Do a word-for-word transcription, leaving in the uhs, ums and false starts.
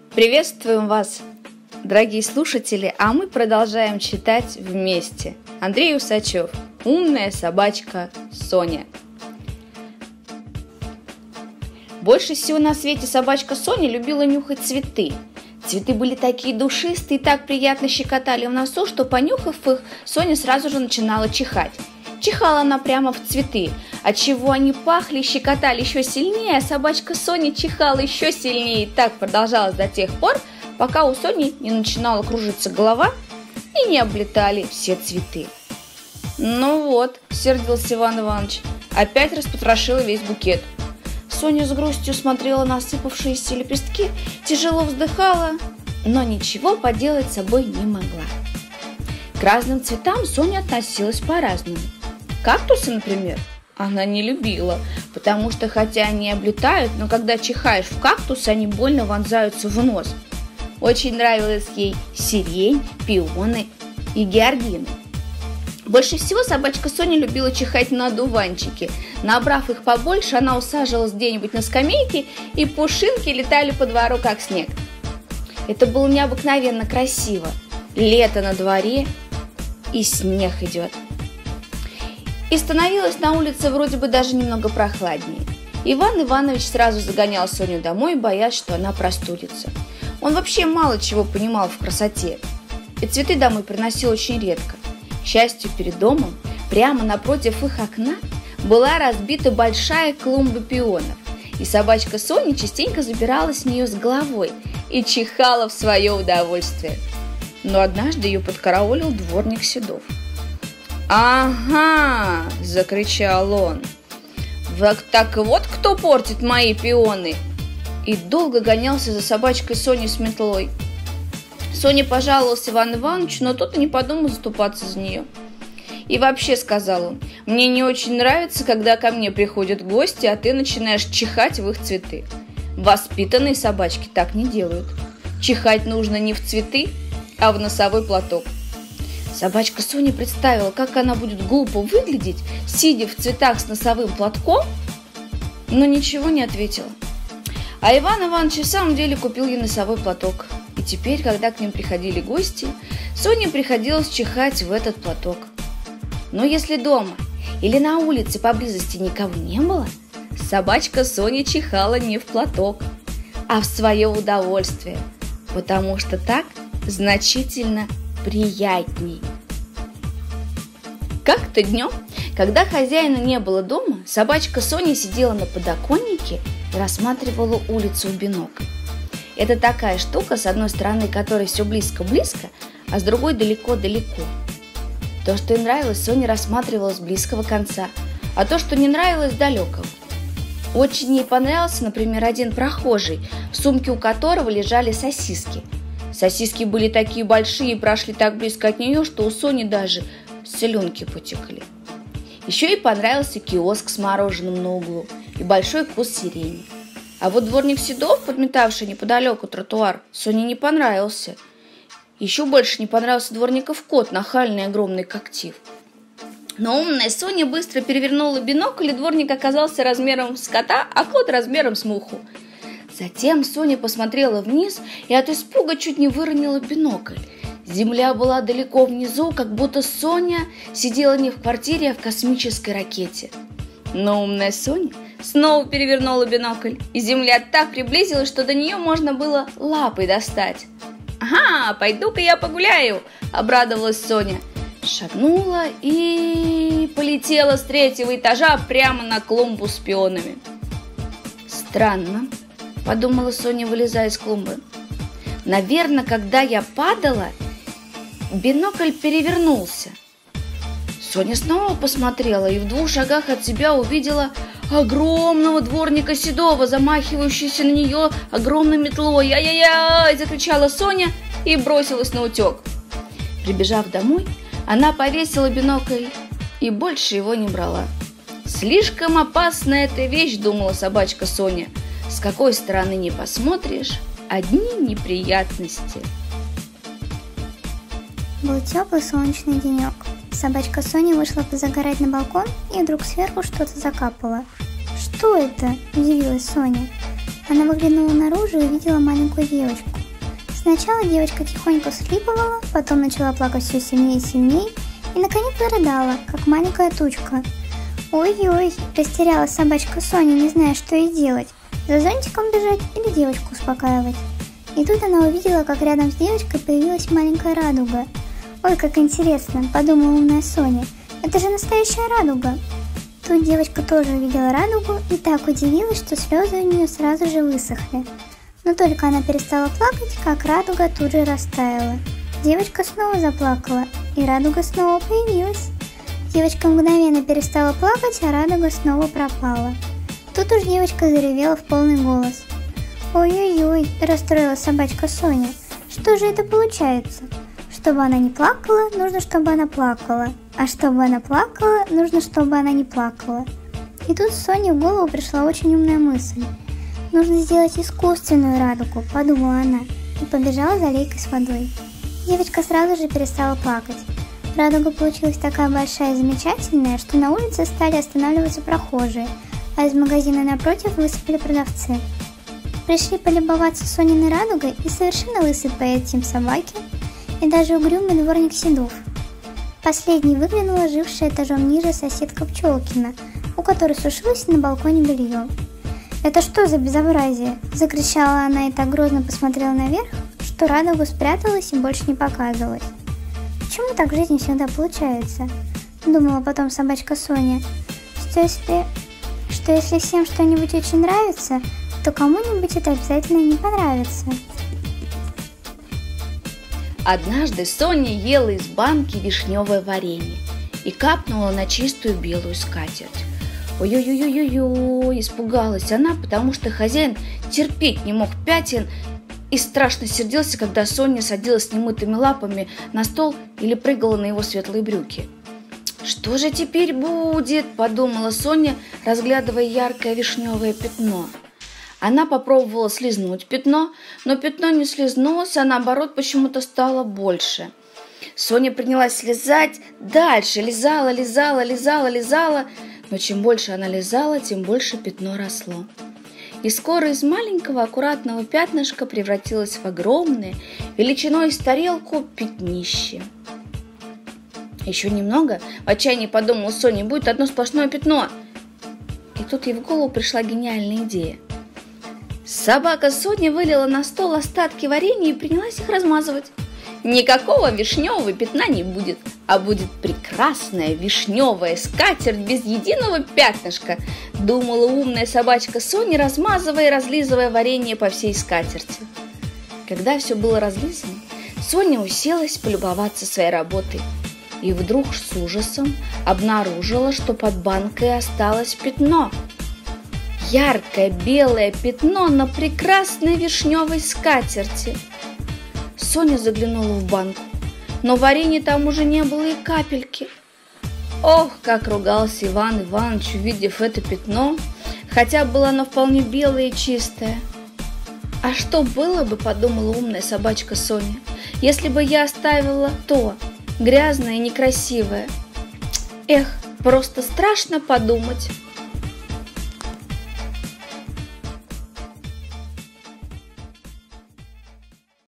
Приветствуем вас, дорогие слушатели, а мы продолжаем читать вместе. Андрей Усачев. Умная собачка Соня. Больше всего на свете собачка Соня любила нюхать цветы. Цветы были такие душистые и так приятно щекотали в носу, что, понюхав их, Соня сразу же начинала чихать. Чихала она прямо в цветы, отчего они пахли и щекотали еще сильнее, а собачка Соня чихала еще сильнее. И так продолжалось до тех пор, пока у Сони не начинала кружиться голова и не облетали все цветы. «Ну вот», — сердился Иван Иванович, — опять распотрошила весь букет. Соня с грустью смотрела на осыпавшиеся лепестки, тяжело вздыхала, но ничего поделать с собой не могла. К разным цветам Соня относилась по-разному. Кактусы, например, она не любила, потому что хотя они облетают, но когда чихаешь в кактус, они больно вонзаются в нос. Очень нравилась ей сирень, пионы и георгины. Больше всего собачка Соня любила чихать на одуванчики. Набрав их побольше, она усаживалась где-нибудь на скамейке, и пушинки летали по двору, как снег. Это было необыкновенно красиво. Лето на дворе, и снег идет. И становилось на улице вроде бы даже немного прохладнее. Иван Иванович сразу загонял Соню домой, боясь, что она простудится. Он вообще мало чего понимал в красоте, и цветы домой приносил очень редко. К счастью, перед домом, прямо напротив их окна, была разбита большая клумба пионов, и собачка Соня частенько забиралась в нее с головой и чихала в свое удовольствие. Но однажды ее подкараулил дворник Седов. «Ага!» – закричал он. «Так вот кто портит мои пионы!» И долго гонялся за собачкой Соней с метлой. Соня пожаловалась Ивану Ивановичу, но тот и не подумал заступаться за нее. «И вообще, — сказал он, — мне не очень нравится, когда ко мне приходят гости, а ты начинаешь чихать в их цветы. Воспитанные собачки так не делают. Чихать нужно не в цветы, а в носовой платок». Собачка Соня представила, как она будет глупо выглядеть, сидя в цветах с носовым платком, но ничего не ответила. А Иван Иванович в самом деле купил ей носовой платок. И теперь, когда к ним приходили гости, Соне приходилось чихать в этот платок. Но если дома или на улице поблизости никого не было, собачка Соня чихала не в платок, а в свое удовольствие, потому что так значительно приятней. Как-то днем, когда хозяина не было дома, собачка Соня сидела на подоконнике и рассматривала улицу в бинокль. Это такая штука, с одной стороны которой все близко-близко, а с другой далеко-далеко. То, что ей нравилось, Соня рассматривала с близкого конца, а то, что не нравилось, далекого. Очень ей понравился, например, один прохожий, в сумке у которого лежали сосиски. Сосиски были такие большие и прошли так близко от нее, что у Сони даже слюнки потекли. Еще ей понравился киоск с мороженым на углу и большой куст сирени. А вот дворник Седов, подметавший неподалеку тротуар, Соне не понравился. Еще больше не понравился дворников кот, нахальный и огромный как тиф. Но умная Соня быстро перевернула бинокль, и дворник оказался размером с кота, а кот размером с муху. Затем Соня посмотрела вниз и от испуга чуть не выронила бинокль. Земля была далеко внизу, как будто Соня сидела не в квартире, а в космической ракете. Но умная Соня снова перевернула бинокль, и земля так приблизилась, что до нее можно было лапой достать. «Ага, пойду-ка я погуляю!» – обрадовалась Соня. Шагнула и полетела с третьего этажа прямо на клумбу с пионами. «Странно», – подумала Соня, вылезая из клумбы. «Наверное, когда я падала, бинокль перевернулся». Соня снова посмотрела и в двух шагах от себя увидела огромного дворника Седова, замахивающегося на нее огромной метлой. «Ай-яй-яй!» – закричала Соня и бросилась на утек. Прибежав домой, она повесила бинокль и больше его не брала. «Слишком опасная эта вещь», – думала собачка Соня. «С какой стороны не посмотришь, одни неприятности». Был теплый солнечный денек. Собачка Соня вышла позагорать на балкон, и вдруг сверху что-то закапало. «Что это?» – удивилась Соня. Она выглянула наружу и увидела маленькую девочку. Сначала девочка тихонько всхлипывала, потом начала плакать все сильнее и сильнее, и наконец зарыдала, как маленькая тучка. Ой-ой, растерялась собачка Соня, не зная, что ей делать. За зонтиком бежать или девочку успокаивать. И тут она увидела, как рядом с девочкой появилась маленькая радуга. Ой, как интересно, подумала умная Соня, это же настоящая радуга. Тут девочка тоже увидела радугу и так удивилась, что слезы у нее сразу же высохли. Но только она перестала плакать, как радуга тут же растаяла. Девочка снова заплакала, и радуга снова появилась. Девочка мгновенно перестала плакать, а радуга снова пропала. Тут уж девочка заревела в полный голос. Ой-ой-ой, расстроилась собачка Соня. Что же это получается? Чтобы она не плакала, нужно, чтобы она плакала. А чтобы она плакала, нужно, чтобы она не плакала. И тут Соне в голову пришла очень умная мысль. Нужно сделать искусственную радугу, подумала она, и побежала за лейкой с водой. Девочка сразу же перестала плакать. Радуга получилась такая большая и замечательная, что на улице стали останавливаться прохожие, а из магазина напротив высыпали продавцы. Пришли полюбоваться Сониной радугой и совершенно лысый по этим собаки, и даже угрюмый дворник Седов. Последней выглянула жившая этажом ниже соседка Пчелкина, у которой сушилось на балконе белье. «Это что за безобразие?» – закричала она и так грозно посмотрела наверх, что радуга спряталась и больше не показывалась. «Почему так в жизни всегда получается?» – думала потом собачка Соня. «Что если, что если всем что-нибудь очень нравится, то кому-нибудь это обязательно не понравится». Однажды Соня ела из банки вишневое варенье и капнула на чистую белую скатерть. Ой-ой-ой-ой-ой, испугалась она, потому что хозяин терпеть не мог пятен и страшно сердился, когда Соня садилась с немытыми лапами на стол или прыгала на его светлые брюки. «Что же теперь будет?» – подумала Соня, разглядывая яркое вишневое пятно. Она попробовала слизнуть пятно, но пятно не слизнулось, а наоборот почему-то стало больше. Соня принялась слезать дальше, лизала, лизала, лизала, лизала, но чем больше она лизала, тем больше пятно росло. И скоро из маленького аккуратного пятнышка превратилось в огромное, величиной с тарелку, пятнище. Еще немного, в отчаянии подумала Соня, будет одно сплошное пятно. И тут ей в голову пришла гениальная идея. Собака Соня вылила на стол остатки варенья и принялась их размазывать. Никакого вишневого пятна не будет, а будет прекрасная вишневая скатерть без единого пятнышка, думала умная собачка Соня, размазывая и разлизывая варенье по всей скатерти. Когда все было разлизано, Соня уселась полюбоваться своей работой и вдруг с ужасом обнаружила, что под банкой осталось пятно. Яркое белое пятно на прекрасной вишневой скатерти. Соня заглянула в банку, но варенья там уже не было и капельки. Ох, как ругался Иван Иванович, увидев это пятно, хотя было оно вполне белое и чистое. А что было бы, подумала умная собачка Соня, если бы я оставила то, грязное и некрасивое? Эх, просто страшно подумать.